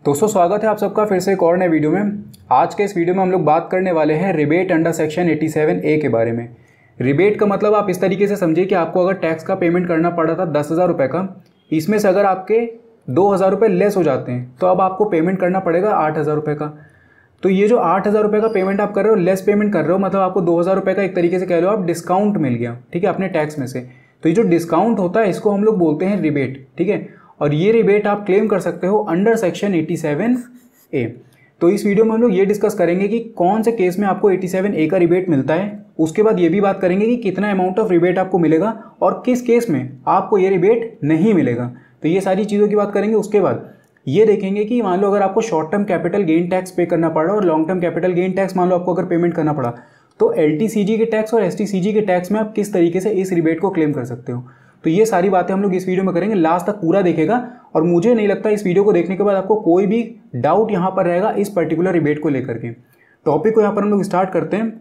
दोस्तों स्वागत है आप सबका फिर से एक और नए वीडियो में। आज के इस वीडियो में हम लोग बात करने वाले हैं रिबेट अंडर सेक्शन 87A के बारे में। रिबेट का मतलब आप इस तरीके से समझिए कि आपको अगर टैक्स का पेमेंट करना पड़ा था 10,000 रुपये का, इसमें से अगर आपके 2,000 रुपये लेस हो जाते हैं तो अब आपको पेमेंट करना पड़ेगा 8,000 रुपये का। तो ये जो 8,000 रुपये का पेमेंट आप कर रहे हो, लेस पेमेंट कर रहे हो, मतलब आपको 2,000 रुपये का एक तरीके से कह लो आप डिस्काउंट मिल गया, ठीक है, अपने टैक्स में से। तो ये जो डिस्काउंट होता है इसको हम लोग बोलते हैं रिबेट, ठीक है। और ये रिबेट आप क्लेम कर सकते हो अंडर सेक्शन 87A। तो इस वीडियो में हम लोग ये डिस्कस करेंगे कि कौन से केस में आपको 87A का रिबेट मिलता है। उसके बाद ये भी बात करेंगे कि कितना अमाउंट ऑफ रिबेट आपको मिलेगा और किस केस में आपको ये रिबेट नहीं मिलेगा। तो ये सारी चीज़ों की बात करेंगे। उसके बाद ये देखेंगे कि मान लो अगर आपको short term capital gain tax pay करना पड़ा और long term capital gain tax मान लो आपको अगर पेमेंट करना पड़ा, तो LTCG के टैक्स और STCG के टैक्स में आप किस तरीके से इस रिबेट को क्लेम कर सकते हो। तो ये सारी बातें हम लोग इस वीडियो में करेंगे। लास्ट तक पूरा देखेगा और मुझे नहीं लगता इस वीडियो को देखने के बाद आपको कोई भी डाउट यहाँ पर रहेगा इस पर्टिकुलर रिबेट को लेकर के। टॉपिक को यहाँ पर हम लोग स्टार्ट करते हैं।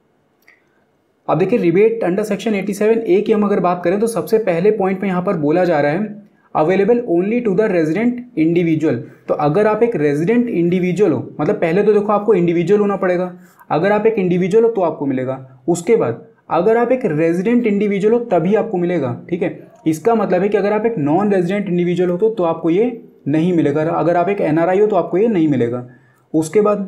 अब देखिए रिबेट अंडर सेक्शन 87A की हम अगर बात करें तो सबसे पहले पॉइंट में यहाँ पर बोला जा रहा है available only to the resident individual. तो अगर आप एक रेजिडेंट इंडिविजुअल हो, मतलब पहले तो देखो आपको इंडिविजुअल होना पड़ेगा। अगर आप एक इंडिविजुअल हो तो आपको मिलेगा। उसके बाद अगर आप एक रेजिडेंट इंडिविजुअल हो तभी आपको मिलेगा, ठीक है। इसका मतलब है कि अगर आप एक नॉन रेजिडेंट इंडिविजुअल हो तो आपको ये नहीं मिलेगा। अगर आप एक NRI हो तो आपको ये नहीं मिलेगा। उसके बाद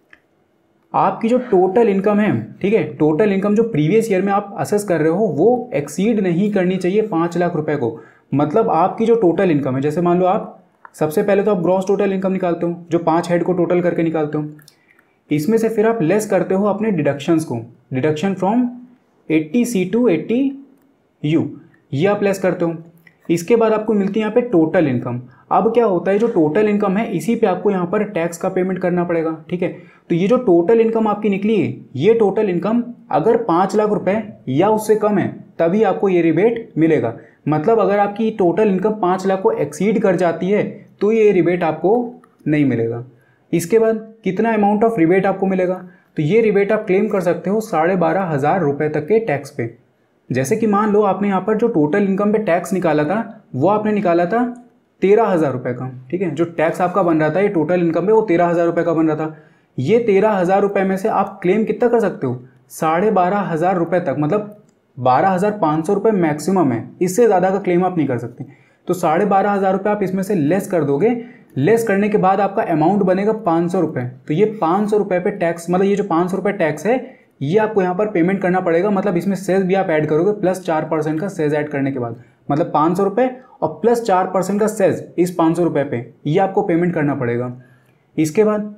आपकी जो टोटल इनकम है, ठीक है, टोटल इनकम जो प्रीवियस ईयर में आप असेस कर रहे हो वो एक्सीड नहीं करनी चाहिए 5 लाख रुपए को। मतलब आपकी जो टोटल इनकम है, जैसे मान लो आप सबसे पहले तो आप ग्रॉस टोटल इनकम निकालते हो, जो 5 हेड को टोटल करके निकालते हो। इसमें से फिर आप लेस करते हो अपने डिडक्शंस को, deduction from 80C to 80U, ये आप लेस करते हो। इसके बाद आपको मिलती है यहाँ पे टोटल इनकम। अब क्या होता है, जो टोटल इनकम है इसी पे आपको यहाँ पर टैक्स का पेमेंट करना पड़ेगा, ठीक है। तो ये जो टोटल इनकम आपकी निकली है, ये टोटल इनकम अगर 5 लाख रुपए या उससे कम है तभी आपको ये रिबेट मिलेगा। मतलब अगर आपकी टोटल इनकम 5 लाख को एक्सीड कर जाती है तो ये रिबेट आपको नहीं मिलेगा। इसके बाद कितना अमाउंट ऑफ रिबेट आपको मिलेगा, तो ये रिबेट आप क्लेम कर सकते हो 12,500 रुपये तक के टैक्स पे। जैसे कि मान लो आपने यहाँ पर जो टोटल इनकम पे टैक्स निकाला था वो आपने निकाला था 13,000 रुपये का, ठीक है। जो टैक्स आपका बन रहा था ये टोटल इनकम पे वो 13,000 रुपये का बन रहा था। ये 13,000 रुपये में से आप क्लेम कितना कर सकते हो, 12,500 रुपये तक, मतलब 12,500 रुपये मैक्सिमम है, इससे ज़्यादा का क्लेम आप नहीं कर सकते। तो 12,500 रुपये आप इसमें से लेस कर दोगे। लेस करने के बाद आपका अमाउंट बनेगा 500 रुपये। तो ये 500 रुपये पे टैक्स, मतलब ये जो 500 रुपये टैक्स है ये आपको यहाँ पर पेमेंट करना पड़ेगा। मतलब इसमें सेस भी आप ऐड करोगे प्लस 4% का सेस ऐड करने के बाद, मतलब 500 रुपये और प्लस 4% का सेस इस 500 रुपये पे, ये आपको पेमेंट करना पड़ेगा। इसके बाद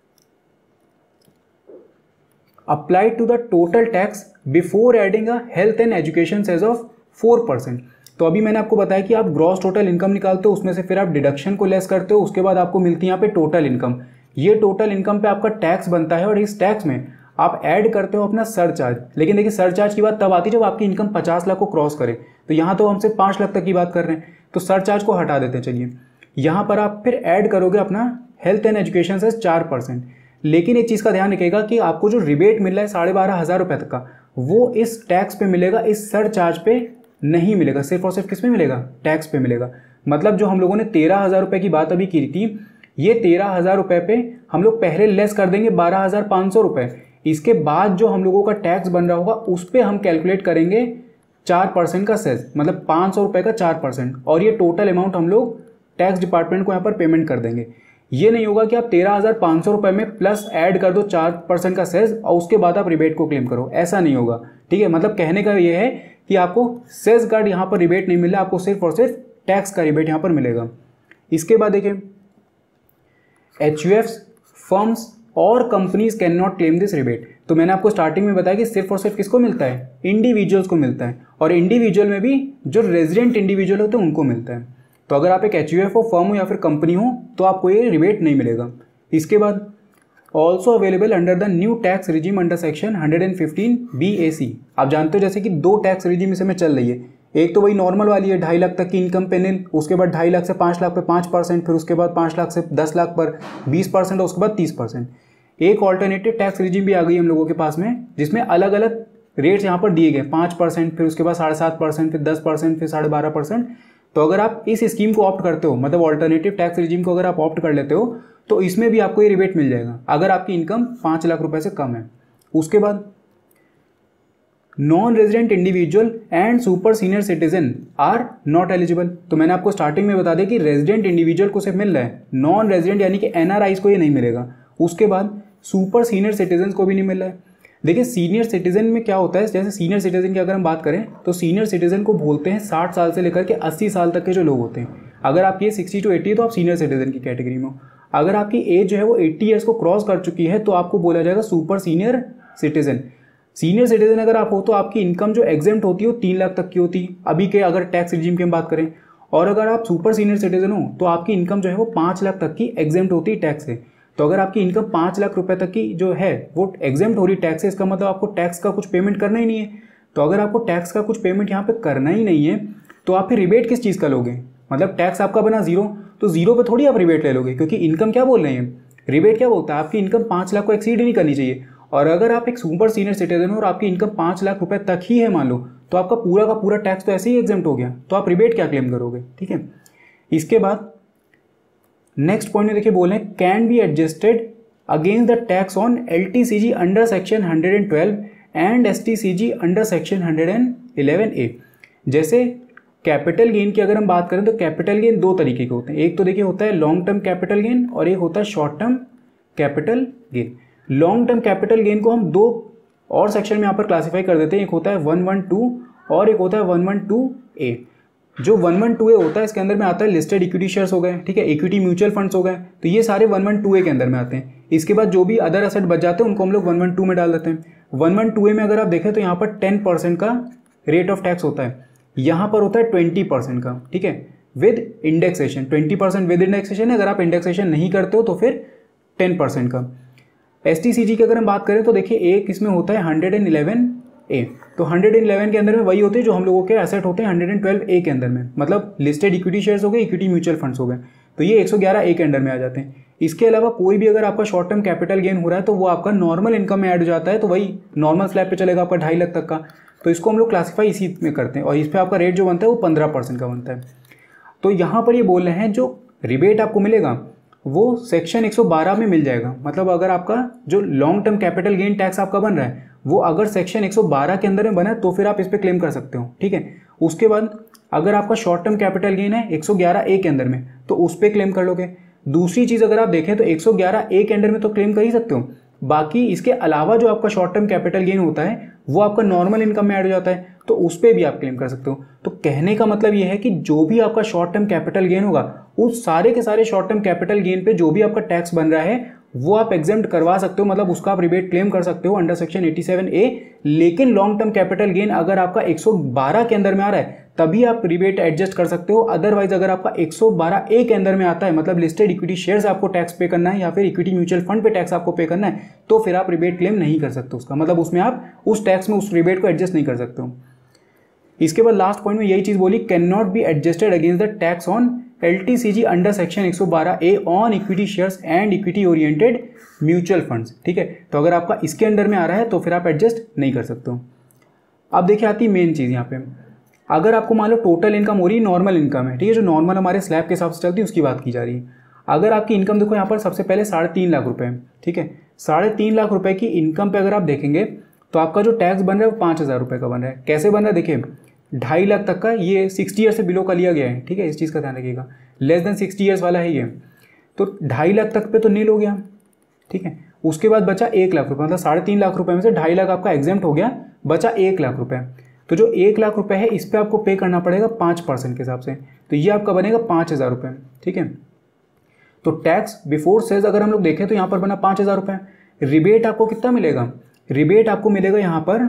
apply to the total tax before adding a health and education cess of 4%। तो अभी मैंने आपको बताया कि आप ग्रॉस टोटल इनकम निकालते हो, उसमें से फिर आप डिडक्शन को लेस करते हो, उसके बाद आपको मिलती है यहाँ पे टोटल इनकम। ये टोटल इनकम पे आपका टैक्स बनता है और इस टैक्स में आप ऐड करते हो अपना सरचार्ज। लेकिन देखिए सरचार्ज की बात तब आती है जब आपकी इनकम 50 लाख को क्रॉस करे। तो यहाँ तो हमसे 5 लाख तक की बात कर रहे हैं, तो सरचार्ज को हटा देते हैं। चलिए यहाँ पर आप फिर ऐड करोगे अपना हेल्थ एंड एजुकेशन से 4%। लेकिन एक चीज़ का ध्यान रखिएगा कि आपको जो रिबेट मिल रहा है 12,500 रुपये तक का, वो इस टैक्स पे मिलेगा, इस सरचार्ज पे नहीं मिलेगा। सिर्फ और सिर्फ किस पे मिलेगा, टैक्स पे मिलेगा। मतलब जो हम लोगों ने 13,000 रुपये की बात अभी की थी, ये 13,000 रुपये पे हम लोग पहले लेस कर देंगे 12,500 रुपये। इसके बाद जो हम लोगों का टैक्स बन रहा होगा उस पर हम कैलकुलेट करेंगे 4% का सेस, मतलब 500 रुपये का 4%, और ये टोटल अमाउंट हम लोग टैक्स डिपार्टमेंट को यहाँ पर पेमेंट कर देंगे। ये नहीं होगा कि आप 13,500 रुपये में प्लस ऐड कर दो 4% का सेस और उसके बाद आप रिबेट को क्लेम करो, ऐसा नहीं होगा, ठीक है। मतलब कहने का ये है कि आपको सेस कार्ड यहाँ पर रिबेट नहीं मिला, आपको सिर्फ और सिर्फ टैक्स का रिबेट यहाँ पर मिलेगा। इसके बाद देखिए HUFs, फर्म्स और companies can not claim this rebate. तो मैंने आपको स्टार्टिंग में बताया कि सिर्फ और सिर्फ किसको मिलता है, इंडिविजुअल्स को मिलता है, और इंडिविजुअल में भी जो रेजिडेंट इंडिविजुअल होते हैं उनको मिलता है। तो अगर आप एक HUF हो, फर्म हो या फिर कंपनी हो तो आपको ये रिबेट नहीं मिलेगा। इसके बाद also available under the new tax regime under section 115BAC। आप जानते हो जैसे कि 2 टैक्स रिजीम इस समय चल रही है। एक तो वही नॉर्मल वाली है 2.5 लाख तक की इनकम पे निल, उसके बाद 2.5 लाख से 5 लाख पे 5%, फिर उसके बाद 5 लाख से 10 लाख पर 20% और उसके बाद 30%। एक ऑल्टरनेटिव टैक्स रिजीम भी आ गई हम लोगों के पास में, जिसमें अलग अलग रेट्स यहाँ पर दिए गए, 5%, फिर उसके बाद 7.5%, फिर 10%, फिर 12.5%। तो अगर आप इस स्कीम को ऑप्ट करते हो, मतलब ऑल्टरनेटिव टैक्स रिजीम को अगर आप ऑप्ट कर लेते हो, तो इसमें भी आपको ये रिबेट मिल जाएगा अगर आपकी इनकम 5 लाख रुपए से कम है। उसके बाद non resident individual and super senior citizen are not eligible. तो मैंने आपको स्टार्टिंग में बता दिया कि रेजिडेंट इंडिविजुअल को सिर्फ मिल रहा है, नॉन रेजिडेंट यानी कि एनआरआईज को ये नहीं मिलेगा। उसके बाद सुपर सीनियर सिटीजन को भी नहीं मिल रहा है। देखिए सीनियर सिटीजन में क्या होता है, जैसे सीनियर सिटीजन की अगर हम बात करें तो सीनियर सिटीजन को बोलते हैं 60 साल से लेकर के 80 साल तक के जो लोग होते हैं। अगर आपकी 60 to 80 तो आप सीनियर सिटीजन की कैटेगरी में हो। अगर आपकी एज जो है वो 80 ईयर्स को क्रॉस कर चुकी है तो आपको बोला जाएगा super senior citizen. Senior citizen अगर आप हो तो आपकी इनकम जो एग्जेम्प्ट होती है वो 3 लाख तक की होती है अभी के अगर टैक्स रिजीम की हम बात करें। और अगर आप सुपर सीनियर सिटीजन हो तो आपकी इनकम जो है वो 5 लाख तक की एग्जेम्प्ट होती है टैक्स से। तो अगर आपकी इनकम 5 लाख रुपए तक की जो है वो एग्जेम्प्ट हो रही टैक्स से, इसका मतलब आपको टैक्स का कुछ पेमेंट करना ही नहीं है। तो अगर आपको टैक्स का कुछ पेमेंट यहाँ पे करना ही नहीं है तो आप फिर रिबेट किस चीज़ का लोगे, मतलब टैक्स आपका बना जीरो, तो जीरो पे थोड़ी आप रिबेट ले लोगे, क्योंकि इनकम क्या बोल रहे हैं, रिबेट क्या बोलता है आपकी इनकम 5 लाख को एक्सीड ही नहीं करनी चाहिए। और अगर आप एक सुपर सीनियर सिटीजन हो और आपकी इनकम 5 लाख रुपए तक ही है मान लो, तो आपका पूरा का पूरा टैक्स तो ऐसे ही एग्जेम्प्ट हो गया, तो आप रिबेट क्या क्लेम करोगे। ठीक है, इसके बाद नेक्स्ट पॉइंट में देखिए बोले can be adjusted against the tax on LTCG under section 112 and STCG under section 111A। जैसे कैपिटल गेन की अगर हम बात करें तो कैपिटल गेन दो तरीके के होते हैं, एक तो देखिए होता है लॉन्ग टर्म कैपिटल गेन और एक होता है short term capital gain. Long term capital gain को हम दो और सेक्शन में यहाँ पर क्लासीफाई कर देते हैं, एक होता है 112 और एक होता है 112A। जो 112A होता है इसके अंदर में आता है लिस्टेड इक्विटी शेयर्स हो गए, ठीक है, इक्विटी म्यूचुअल फंड्स हो गए, तो ये सारे 112A के अंदर में आते हैं। इसके बाद जो भी अदर एसेट बच जाते हैं उनको हम लोग 112 में डाल देते हैं। 112A में अगर आप देखें तो यहाँ पर 10% का रेट ऑफ टैक्स होता है, यहाँ पर होता है 20% का, ठीक है, विद इंडेक्सेशन। 20% विद इंडेक्सेशन है, अगर आप इंडेक्सेशन नहीं करते हो तो फिर 10% का। STCG की अगर हम बात करें तो देखिए एक इसमें होता है 111A, तो 111 के अंदर में वही होते हैं जो हम लोगों के एसेट होते हैं 112A के अंदर में, मतलब लिस्टेड इक्विटी शेयर्स हो गए, इक्विटी म्यूचुअल फंड्स हो गए, तो ये 111A के अंडर में आ जाते हैं। इसके अलावा कोई भी अगर आपका शॉर्ट टर्म कैपिटल गेन हो रहा है तो वो आपका नॉर्मल इनकम में ऐड हो जाता है, तो वही नॉर्मल स्लैब पे चलेगा आपका 2.5 लाख तक का, तो इसको हम लोग क्लासीफाई इसी में करते हैं और इस पर आपका रेट जो बनता है वो 15% का बनता है। तो यहाँ पर ये बोल रहे हैं जो रिबेट आपको मिलेगा वो सेक्शन 112 में मिल जाएगा, मतलब अगर आपका जो long term capital gain tax आपका बन रहा है वो अगर सेक्शन 112 के अंदर में बना है तो फिर आप इस पर क्लेम कर सकते हो, ठीक है। उसके बाद अगर आपका शॉर्ट टर्म कैपिटल गेन है 111A के अंदर में तो उस पर क्लेम कर लोगे। दूसरी चीज़ अगर आप देखें तो 111A के अंडर में तो क्लेम कर ही सकते हो, बाकी इसके अलावा जो आपका शॉर्ट टर्म कैपिटल गेन होता है वो आपका नॉर्मल इनकम में ऐड हो जाता है, तो उस पर भी आप क्लेम कर सकते हो। तो कहने का मतलब ये है कि जो भी आपका शॉर्ट टर्म कैपिटल गेन होगा उस सारे के सारे शॉर्ट टर्म कैपिटल गेन पे जो भी आपका टैक्स बन रहा है वो आप एग्जेम्प्ट करवा सकते हो, मतलब उसका आप रिबेट क्लेम कर सकते हो अंडर सेक्शन 87A। लेकिन लॉन्ग टर्म कैपिटल गेन अगर आपका 112 के अंदर में आ रहा है तभी आप रिबेट एडजस्ट कर सकते हो, अदरवाइज अगर आपका 112A के अंदर में आता है, मतलब लिस्टेड इक्विटी शेयर्स आपको टैक्स पे करना है या फिर इक्विटी म्यूचुअल फंड पे टैक्स आपको पे करना है, तो फिर आप रिबेट क्लेम नहीं कर सकते उसका, मतलब उसमें आप उस टैक्स में उस रिबेट को एडजस्ट नहीं कर सकते हो। इसके बाद लास्ट पॉइंट में यही चीज बोली can not be adjusted against the tax on LTCG under section 112A on equity shares and equity oriented mutual funds, ठीक है। तो अगर आपका इसके अंडर में आ रहा है तो फिर आप एडजस्ट नहीं कर सकते हो। अब देखिए आती मेन चीज़ यहाँ पे, अगर आपको मान लो टोटल इनकम हो रही है, नॉर्मल इनकम है, ठीक है, जो नॉर्मल हमारे स्लैब के हिसाब से चलती है उसकी बात की जा रही है। अगर आपकी इनकम देखो यहाँ पर सबसे पहले 3.5 लाख रुपए है, ठीक है, 3.5 लाख रुपए की इनकम पे अगर आप देखेंगे तो आपका जो टैक्स बन रहा है वो 5,000 रुपये का बन रहा है। कैसे बन रहा है देखिए, 2.5 लाख तक का, ये 60 ईयर से बिलो का लिया गया है, ठीक है, इस चीज़ का ध्यान रखिएगा, लेस देन 60 ईयर्स वाला है ये, तो 2.5 लाख तक पे तो नील हो गया, ठीक है। उसके बाद बचा 1 लाख रुपये, मतलब 3.5 लाख रुपए में से 2.5 लाख आपका एग्जेम्प्ट हो गया, बचा 1 लाख रुपये। तो जो 1 लाख रुपए है इस पर आपको पे करना पड़ेगा 5% के हिसाब से, तो ये आपका बनेगा 5,000 रुपये, ठीक है। तो टैक्स बिफोर सेल्स अगर हम लोग देखें तो यहाँ पर बना 5,000 रुपये। रिबेट आपको कितना मिलेगा, रिबेट आपको मिलेगा यहाँ पर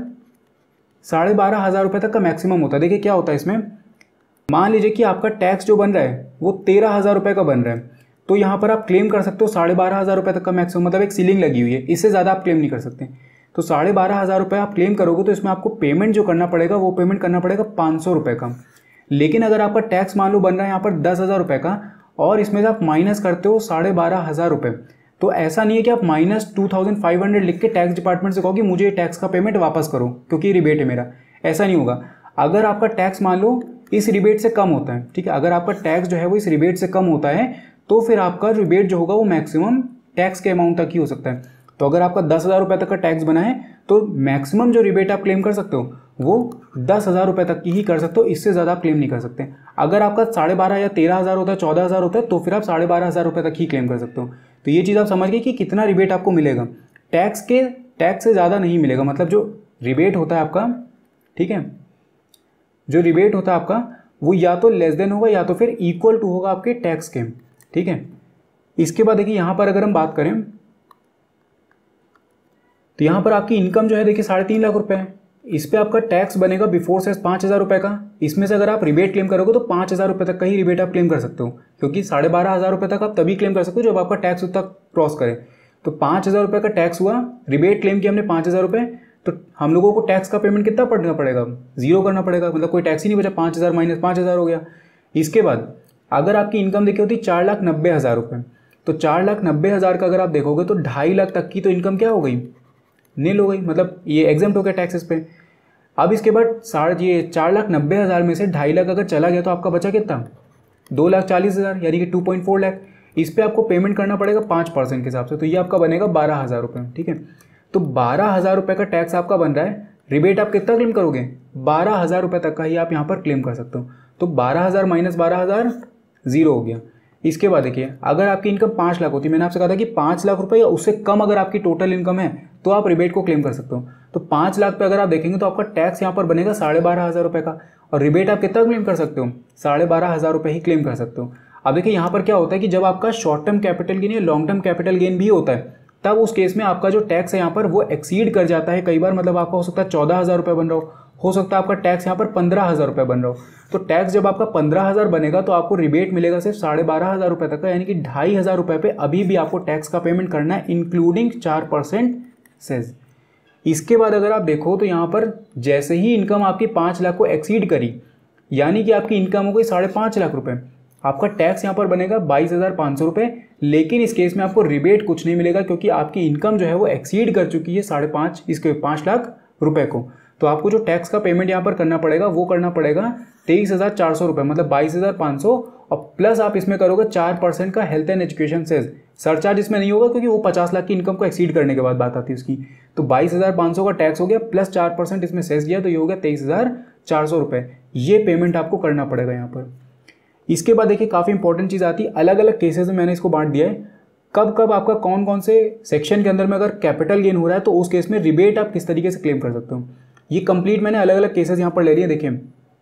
12,500 रुपये तक का मैक्सिमम होता है। देखिए क्या होता है इसमें, मान लीजिए कि आपका टैक्स जो बन रहा है वो 13,000 रुपये का बन रहा है, तो यहाँ पर आप क्लेम कर सकते हो 12,500 रुपये तक का मैक्सिमम, मतलब एक सीलिंग लगी हुई है, इससे ज़्यादा आप क्लेम नहीं कर सकते। तो 12,500 रुपये आप क्लेम करोगे तो इसमें आपको पेमेंट जो करना पड़ेगा वो पेमेंट करना पड़ेगा 500 रुपये का। लेकिन अगर आपका टैक्स मान लो बन रहा है यहाँ पर 10,000 रुपये का और इसमें से आप माइनस करते हो 12,500 रुपये, तो ऐसा नहीं है कि आप -2,500 लिख के टैक्स डिपार्टमेंट से कहो कि मुझे टैक्स का पेमेंट वापस करो क्योंकि रिबेट है मेरा, ऐसा नहीं होगा। अगर आपका टैक्स मान लो इस रिबेट से कम होता है, ठीक है। अगर आपका टैक्स जो है वो इस रिबेट से कम होता है तो फिर आपका रिबेट जो होगा वो मैक्सिमम टैक्स के अमाउंट तक ही हो सकता है। तो अगर आपका 10,000 रुपये तक का टैक्स बना है तो मैक्सिमम जो रिबेट आप क्लेम कर सकते हो वो 10,000 रुपये तक की ही कर सकते हो, इससे ज़्यादा आप क्लेम नहीं कर सकते। अगर आपका 12,500 या 13,000 होता है, 14,000 होता है, तो फिर आप 12,500 रुपये तक ही क्लेम कर सकते हो। तो ये चीज़ आप समझ गए कि कितना रिबेट आपको मिलेगा। टैक्स से ज़्यादा नहीं मिलेगा, मतलब जो रिबेट होता है आपका, ठीक है, जो रिबेट होता है आपका वो या तो लेस देन होगा या तो फिर इक्वल टू होगा आपके टैक्स के, ठीक है। इसके बाद देखिए यहाँ पर अगर हम बात करें तो यहाँ पर आपकी इनकम जो है देखिए 3.5 लाख रुपए है। इस पर आपका टैक्स बनेगा बिफोर सेस 5,000 रुपये का। इसमें से अगर आप रिबेट क्लेम करोगे तो 5,000 रुपये तक का ही रिबेट आप क्लेम कर सकते हो, क्योंकि 12,500 रुपये तक आप तभी क्लेम कर सकते हो जब आपका टैक्स तक क्रॉस करे। तो 5,000 रुपये का टैक्स हुआ, रिबेट क्लेम किया हमने 5,000 रुपये, तो हम लोगों को टैक्स का पेमेंट कितना पड़ना पड़ेगा, 0 करना पड़ेगा, मतलब कोई टैक्स ही नहीं बचा, 5,000 माइनस 5,000 हो गया। इसके बाद अगर आपकी इनकम देखी होती 4,90,000 रुपये, तो 4,90,000 का अगर आप देखोगे तो 2.5 लाख तक की तो इनकम क्या हो गई, नील हो गई, मतलब ये एग्जाम्प्ट हो गया टैक्सेस पे। अब इसके बाद 4,90,000 में से 2.5 लाख अगर चला गया तो आपका बचा कितना, 2,40,000 यानी कि 2.4 लाख। इस पर आपको पेमेंट करना पड़ेगा 5% के हिसाब से, तो ये आपका बनेगा 12,000 रुपये, ठीक है। तो 12,000 रुपये का टैक्स आपका बन रहा है, रिबेट आप कितना क्लेम करोगे, 12,000 रुपये तक का ही आप यहाँ पर क्लेम कर सकते हो। तो 12,000 माइनस 12,000 0 हो गया। इसके बाद देखिए अगर आपकी इनकम 5 लाख होती है, मैंने आपसे कहा था कि 5 लाख रुपए या उससे कम अगर आपकी टोटल इनकम है तो आप रिबेट को क्लेम कर सकते हो। तो 5 लाख पे अगर आप देखेंगे तो आपका टैक्स यहाँ पर बनेगा 12,500 रुपये का, और रिबेट आप कितना क्लेम कर सकते हो, 12,500 रुपये ही क्लेम कर सकते हो। अब देखिए यहाँ पर क्या होता है कि जब आपका शॉर्ट टर्म कैपिटल गेन या लॉन्ग टर्म कैपिटल गेन भी होता है तब उस केस में आपका जो टैक्स है यहाँ पर वो एक्सीड कर जाता है कई बार, मतलब आपका हो सकता है 14,000 रुपये बन रहा हो सकता है आपका टैक्स यहाँ पर 15,000 रुपये बन रहा हो। तो टैक्स जब आपका 15,000 बनेगा तो आपको रिबेट मिलेगा सिर्फ 12,500 रुपये तक का, यानी कि 2,500 रुपये पे अभी भी आपको टैक्स का पेमेंट करना है, इंक्लूडिंग 4% सेज। इसके बाद अगर आप देखो तो यहाँ पर जैसे ही इनकम आपकी 5 लाख को एक्सीड करी, यानी कि आपकी इनकम हो गई 5.5 लाख रुपये, आपका टैक्स यहाँ पर बनेगा 22,500 रुपये। लेकिन इस केस में आपको रिबेट कुछ नहीं मिलेगा क्योंकि आपकी इनकम जो है वो एक्सीड कर चुकी है 5 लाख रुपये को। तो आपको जो टैक्स का पेमेंट यहाँ पर करना पड़ेगा वो करना पड़ेगा 23,400 रुपये, मतलब 22,500, और प्लस आप इसमें करोगे 4% का health and education cess. Surcharge इसमें नहीं होगा क्योंकि वो 50 लाख की इनकम को एक्सीड करने के बाद बात आती है उसकी। तो 22,500 का टैक्स हो गया प्लस 4% इसमें सेस गया, तो ये हो गया 23,400 रुपये। ये पेमेंट आपको करना पड़ेगा यहाँ पर। इसके बाद देखिए काफ़ी इंपॉर्टेंट चीज़ आती है, अलग अलग केसेस में मैंने इसको बांट दिया है, कब कब आपका कौन कौन से सेक्शन के अंदर में अगर कैपिटल गेन हो रहा है तो उस केस में रिबेट आप किस तरीके से क्लेम कर सकते हो। ये कंप्लीट मैंने अलग अलग केसेस यहाँ पर ले लिए। देखिए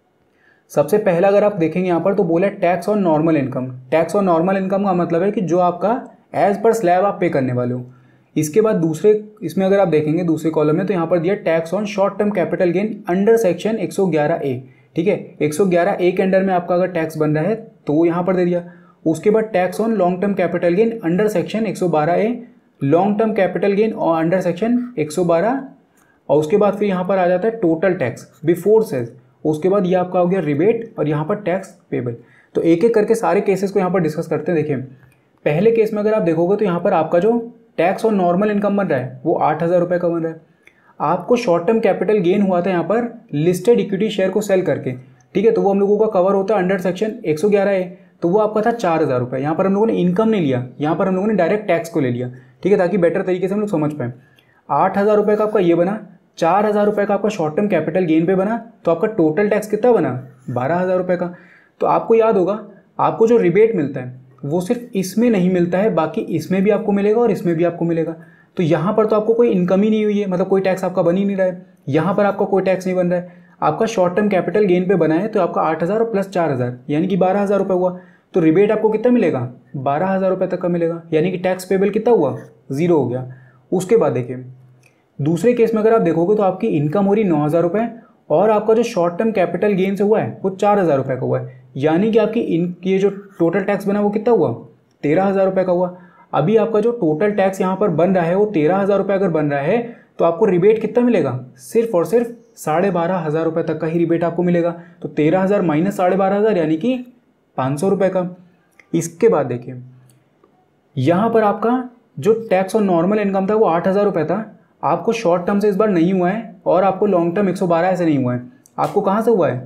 सबसे पहला अगर आप देखेंगे यहाँ पर तो बोला है tax on normal income. Tax on normal income का मतलब है कि जो आपका एज पर स्लैब आप पे करने वाले हो। इसके बाद दूसरे इसमें अगर आप देखेंगे दूसरे कॉलम में तो यहाँ पर दिया tax on short term capital gain under section 111A, ठीक है। 111A के अंडर में आपका अगर टैक्स बन रहा है तो वो यहाँ पर दे दिया। उसके बाद tax on long term capital gain under section 112A, long term capital gain और अंडर सेक्शन 112, और उसके बाद फिर यहाँ पर आ जाता है टोटल टैक्स बिफोर सेज। उसके बाद ये आपका हो गया रिबेट और यहाँ पर टैक्स पेबल। तो एक एक करके सारे केसेस को यहाँ पर डिस्कस करते हैं। देखिए पहले केस में अगर आप देखोगे तो यहाँ पर आपका जो टैक्स ऑन नॉर्मल इनकम बन रहा है वो 8,000 रुपये का बन रहा है। आपको शॉर्ट टर्म कैपिटल गेन हुआ था यहाँ पर लिस्टेड इक्विटी शेयर को सेल करके, ठीक है। तो वो हम लोगों का कवर होता है अंडर सेक्शन 111A, तो वो आपका था 4,000 रुपये। यहाँ पर हम लोगों ने इनकम नहीं लिया, यहाँ पर हम लोगों ने डायरेक्ट टैक्स को ले लिया, ठीक है, ताकि बेटर तरीके से हम लोग समझ पाएँ। 8,000 रुपये का आपका ये बना, 4,000 रुपये का आपका शॉर्ट टर्म कैपिटल गेन पे बना, तो आपका टोटल टैक्स कितना बना, 12,000 रुपये का। तो आपको याद होगा आपको जो रिबेट मिलता है वो सिर्फ इसमें नहीं मिलता है, बाकी इसमें भी आपको मिलेगा और इसमें भी आपको मिलेगा। तो यहाँ पर तो आपको कोई इनकम ही नहीं हुई है, मतलब कोई टैक्स आपका बन ही नहीं रहा है। यहाँ पर आपका कोई टैक्स नहीं बन रहा है, आपका शॉर्ट टर्म कैपिटल गेन पे बना है तो आपका 8,000 प्लस 4,000 यानी कि 12,000 रुपये हुआ। तो रिबेट आपको कितना मिलेगा, 12,000 रुपये तक का मिलेगा, यानी कि टैक्स पेबल कितना हुआ, 0 हो गया। उसके बाद देखिए दूसरे केस में अगर आप देखोगे तो आपकी इनकम हो रही 9,000 रुपये और आपका जो शॉर्ट टर्म कैपिटल गेन से हुआ है वो 4,000 रुपये का हुआ है, यानी कि आपकी ये जो टोटल टैक्स बना वो कितना हुआ, 13,000 रुपये का हुआ। अभी आपका जो टोटल टैक्स यहाँ पर बन रहा है वो 13,000 रुपये अगर बन रहा है तो आपको रिबेट कितना मिलेगा, सिर्फ और सिर्फ 12,500 रुपये तक का ही रिबेट आपको मिलेगा। तो 13,000 माइनस 12,500 यानी कि 500 रुपये का। इसके बाद देखिए यहाँ पर आपका जो टैक्स ऑन नॉर्मल इनकम था वो 8,000 रुपये था, आपको शॉर्ट टर्म से इस बार नहीं हुआ है और आपको लॉन्ग टर्म 112 ऐसे नहीं हुआ है, आपको कहाँ से हुआ है,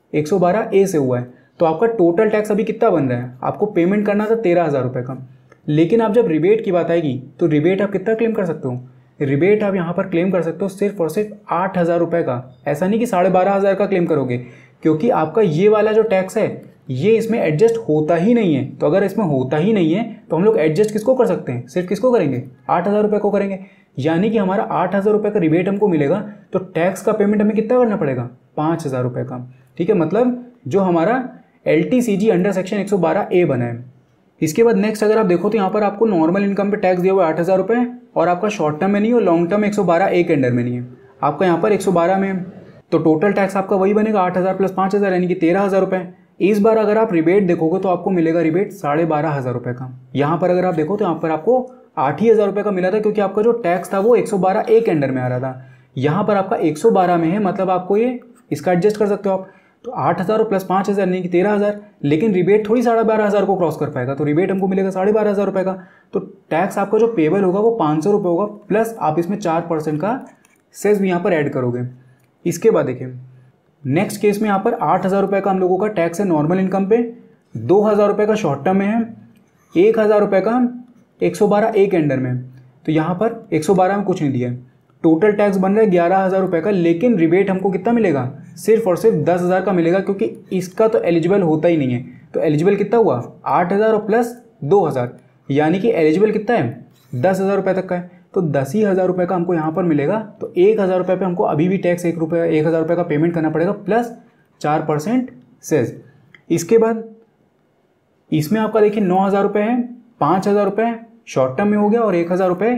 112A से हुआ है, तो आपका टोटल टैक्स अभी कितना बन रहा है, आपको पेमेंट करना था 13,000 रुपये का। लेकिन आप जब रिबेट की बात आएगी तो रिबेट आप कितना क्लेम कर सकते हो, रिबेट आप यहाँ पर क्लेम कर सकते हो सिर्फ और सिर्फ 8,000 रुपये का। ऐसा नहीं कि 12,500 का क्लेम करोगे, क्योंकि आपका ये वाला जो टैक्स है ये इसमें एडजस्ट होता ही नहीं है। तो अगर इसमें होता ही नहीं है तो हम लोग एडजस्ट किसको कर सकते हैं, सिर्फ किसको करेंगे, 8,000 रुपये को करेंगे। यानी कि हमारा 8,000 रुपये का रिबेट हमको मिलेगा, तो टैक्स का पेमेंट हमें कितना करना पड़ेगा, 5,000 रुपये का। ठीक है, मतलब जो हमारा LTCG अंडर सेक्शन 112A बना है। इसके बाद नेक्स्ट अगर आप देखो तो यहाँ पर आपको नॉर्मल इनकम पे टैक्स दिया हुआ है 8,000 रुपये, और आपका शॉर्ट टर्म में नहीं और लॉन्ग टर्म 112A के अंडर में नहीं है, आपका यहाँ पर 112 में। तो टोटल टैक्स आपका वही बनेगा 8,000 प्लस 5,000 यानी कि 13,000 रुपये। इस बार अगर आप रिबेट देखोगे तो आपको मिलेगा रिबेट 12,500 रुपये का। यहाँ पर अगर आप देखो तो यहाँ पर आपको 8,000 रुपये का मिला था, क्योंकि आपका जो टैक्स था वो 112A के अंडर में आ रहा था। यहाँ पर आपका 112 में है, मतलब आपको ये इसका एडजस्ट कर सकते हो आप। तो 8,000 प्लस 5,000 यानी कि 13,000, लेकिन रिबेट थोड़ी 12,500 को क्रॉस कर पाएगा, तो रिबेट हमको मिलेगा 12,500 रुपये का। तो टैक्स आपका जो पेबल होगा वो 500 रुपये होगा, प्लस आप इसमें 4% का सेस भी यहाँ पर ऐड करोगे। इसके बाद देखिए नेक्स्ट केस में यहाँ पर 8,000 रुपये का हम लोगों का टैक्स है नॉर्मल इनकम पे, 2,000 रुपये का शॉर्ट टर्म में है, 1,000 रुपये का 112A के अंडर में। तो यहाँ पर 112 में कुछ नहीं दिया है, टोटल टैक्स बन रहा है 11,000 रुपये का। लेकिन रिबेट हमको कितना मिलेगा, सिर्फ और सिर्फ 10,000 का मिलेगा, क्योंकि इसका तो एलिजिबल होता ही नहीं है। तो एलिजिबल कितना हुआ, 8,000 और प्लस 2,000, यानी कि एलिजिबल कितना है, 10,000 रुपये तक का है। तो 10,000 रुपये का हमको यहाँ पर मिलेगा। तो 1,000 रुपये पे हमको अभी भी टैक्स 1,000 रुपये का पेमेंट करना पड़ेगा, प्लस 4% सेस। इसके बाद इसमें आपका देखिए 9,000 रुपये है, 5,000 रुपये शॉर्ट टर्म में हो गया, और 1,000 रुपये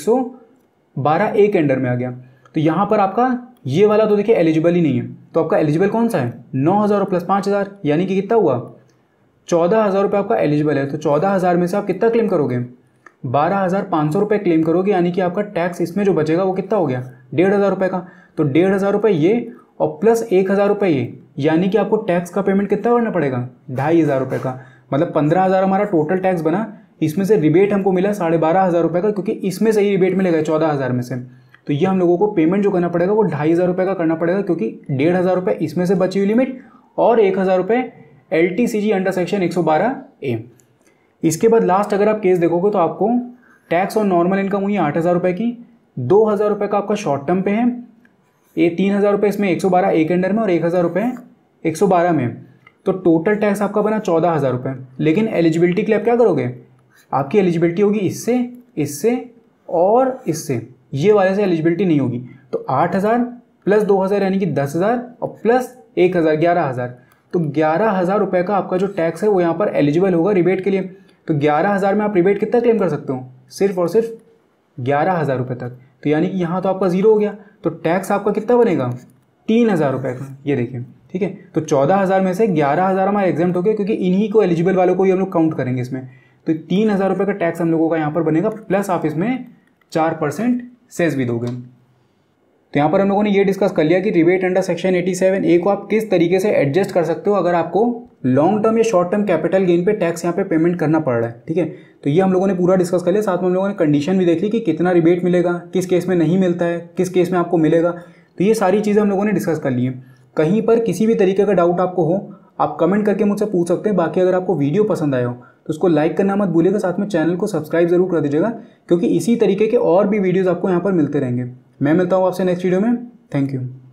112A के अंडर में आ गया। तो यहाँ पर आपका ये वाला तो देखिए एलिजिबल ही नहीं है। तो आपका एलिजिबल कौन सा है, 9,000 प्लस 5,000, यानी कि कितना हुआ, 14,000 रुपये आपका एलिजिबल है। तो 14,000 में से आप कितना क्लेम करोगे, 12,500 रुपये क्लेम करोगे, यानी कि आपका टैक्स इसमें जो बचेगा वो कितना हो गया, 1,500 रुपये का। तो 1,500 रुपये ये और प्लस 1,000 रुपये ये, यानी कि आपको टैक्स का पेमेंट कितना करना पड़ेगा, 2,500 रुपये का। मतलब 15,000 हमारा टोटल टैक्स बना। इसमें से रिबेट हमको मिला 12,500 रुपये का, क्योंकि इसमें से ही रिबेट मिलेगा 14,000 में से। तो ये हम लोगों को पेमेंट जो करना पड़ेगा वो 2,500 रुपये का करना पड़ेगा, क्योंकि 1,500 रुपये इसमें से बची हुई लिमिट, और 1,000 रुपये LTCG अंडर सेक्शन 112A। इसके बाद लास्ट अगर आप केस देखोगे तो आपको टैक्स और नॉर्मल इनकम हुई 8,000 रुपये की, 2,000 रुपये का आपका शॉर्ट टर्म पे है, ये 3,000 रुपये इसमें 112A के अंडर में, और 1,000 रुपये 112 में। तो टोटल टैक्स आपका बना 14,000 रुपये। लेकिन एलिजिबिलिटी के लिए आप क्या करोगे, आपकी एलिजिबिलिटी होगी इससे, इससे और इससे, ये वाले से एलिजिबिलिटी नहीं होगी। तो 8,000 प्लस 2,000 यानी कि 10,000, और प्लस 1,000 11,000। तो 11,000 रुपये का आपका जो टैक्स है वो यहाँ पर एलिजिबल होगा रिबेट के लिए। तो 11,000 में आप रिबेट कितना क्लेम कर सकते हो, सिर्फ और सिर्फ 11,000 रुपये तक। तो यानी कि यहाँ तो आपका जीरो हो गया। तो टैक्स आपका कितना बनेगा, 3,000 रुपये का। ये देखिए, ठीक है। तो 14,000 में से 11,000 हमारा एग्जाम्प्ट हो गया, क्योंकि इन्हीं को एलिजिबल वालों को ही हम लोग काउंट करेंगे इसमें। तो 3,000 रुपये का टैक्स हम लोगों का यहाँ पर बनेगा, प्लस आप इसमें 4% सेस भी दोगे। तो यहाँ पर हम लोगों ने ये डिस्कस कर लिया कि रिबेट अंडर सेक्शन 87A को आप किस तरीके से एडजस्ट कर सकते हो अगर आपको लॉन्ग टर्म या शॉर्ट टर्म कैपिटल गेन पे टैक्स यहाँ पे पेमेंट करना पड़ रहा है। ठीक है, तो ये हम लोगों ने पूरा डिस्कस कर लिया। साथ में हम लोगों ने कंडीशन भी देख ली कि कितना रिबेट मिलेगा, किस केस में नहीं मिलता है, किस केस में आपको मिलेगा। तो ये सारी चीज़ें हम लोगों ने डिस्कस कर ली है। कहीं पर किसी भी तरीके का डाउट आपको हो, आप कमेंट करके मुझसे पूछ सकते हैं। बाकी अगर आपको वीडियो पसंद आया हो तो उसको लाइक करना मत भूलिएगा, साथ में चैनल को सब्सक्राइब जरूर कर दीजिएगा, क्योंकि इसी तरीके के और भी वीडियोज़ आपको यहाँ पर मिलते रहेंगे। मैं मिलता हूँ आपसे नेक्स्ट वीडियो में। Thank you.